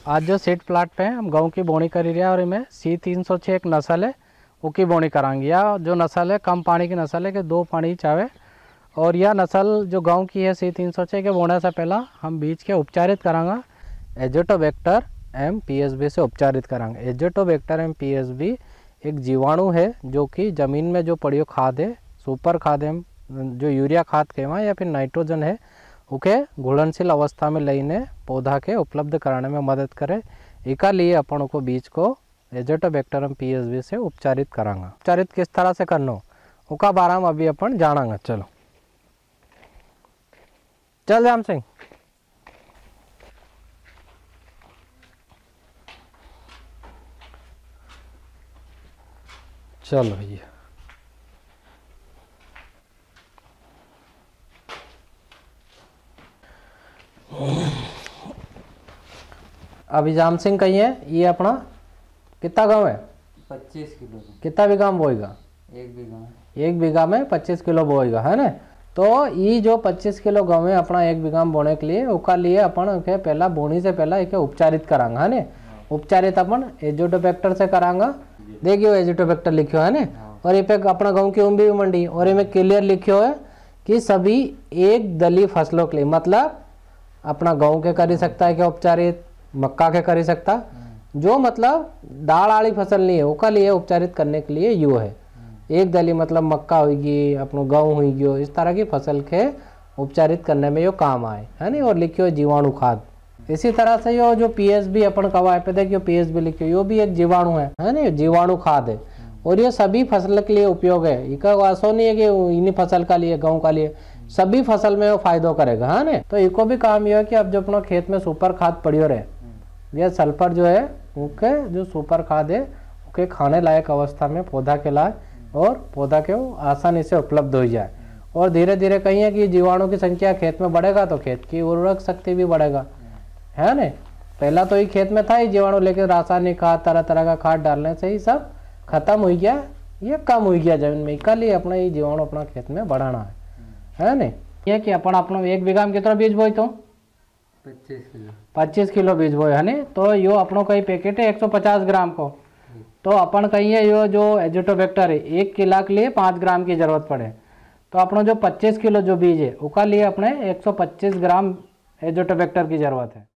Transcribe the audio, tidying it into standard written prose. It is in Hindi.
आज जो सीड प्लाट पे हम गेहूँ की बोनी करी रहा है और इनमें C306 एक नस्ल है उसकी बोनी कराएंगे। या जो नस्ल है कम पानी की नस्ल है कि 2 पानी चावे। और यह नस्ल जो गेहूँ की है C306 के बोने से पहला हम बीज के उपचारित करांगा एजोटोबैक्टर MPSB से उपचारित करांगे। एजोटोबैक्टर MPSB एक जीवाणु है जो कि ज़मीन में जो पड़ी खाद है, सुपर खाद है, जो यूरिया खाद कहवा या फिर नाइट्रोजन है, उके घुलनशील अवस्था में लईने पौधा के उपलब्ध कराने में मदद करे। इका लिए अपन को बीज को एजोटोबैक्टर MPSB से उपचारित करांगा। उपचारित किस तरह से करना उका बारे में अभी अपन जानांगा। चलो चल राम सिंह। चलो भैया अभी जाम सिंह कही है ये अपना कितना गांव है? 25 किलो। कितना बीघा में बोएगा? 1 बीघा में। 1 बीघा में 25 किलो बोएगा है ना। तो ये जो 25 किलो गेहूँ अपना 1 बीघा में बोने के लिए उसका लिए अपन के पहला बोनी से पहला एक उपचारित करांगा है ना। उपचारित अपन एजोटोबैक्टर से करांगा। देखियो एजोटोबैक्टर लिखियो है ना। और ये पे अपना गेहूँ की उम्र भी मंडी और इनमें क्लियर लिखियो है कि सभी एक दली फसलों के लिए, मतलब अपना गेहूँ के कर सकता है क्या उपचारित, मक्का के कर सकता, जो मतलब दाल वाली फसल नहीं है उसका लिए उपचारित करने के लिए यू है। एक दली मतलब मक्का होगी, अपना गेहूँ होगी, इस तरह की फसल के उपचारित करने में यो काम आए है नहीं। और लिखियो जीवाणु खाद। इसी तरह से यो जो PSB अपन कवा पे देखियो PSB लिखियो, यो भी एक जीवाणु है नहीं, जीवाणु खाद है। और ये सभी फसल के लिए उपयोग है। इका ऐसा नहीं है कि इन्हीं फसल का लिए, गेहूँ का लिए, सभी फसल में वो फायदो करेगा है ना। तो इको भी काम ये है कि अब जो अपना खेत में सुपर खाद पड़ियो रहे, यह सल्फर जो है उनके जो सुपर खाद है उनके खाने लायक अवस्था में पौधा के लाए और पौधा के आसानी से उपलब्ध हो जाए। और धीरे धीरे कहीं है कि जीवाणु की संख्या खेत में बढ़ेगा तो खेत की उर्वरक शक्ति भी बढ़ेगा है ना। पहला तो ये खेत में था ही जीवाणु, लेकिन रासायनिक खाद तरह तरह का खाद डालने से ही सब खत्म हो गया, ये कम हो गया जमीन में। इसका लिए अपना ये जीवाणु अपना खेत में बढ़ाना है नहीं। ये कि अपन अपना 1 बीघा में कितना बीज बोई तो 25 किलो। 25 किलो बीज बोए है नहीं। तो यो अपनों का पैकेट है 150 ग्राम को। तो अपन कहिए यो जो एजोटोबैक्टर है 1 किलो के लिए 5 ग्राम की जरूरत पड़े। तो अपना जो 25 किलो जो बीज है उसका लिए अपने 125 ग्राम एजोटोबैक्टर की जरूरत है।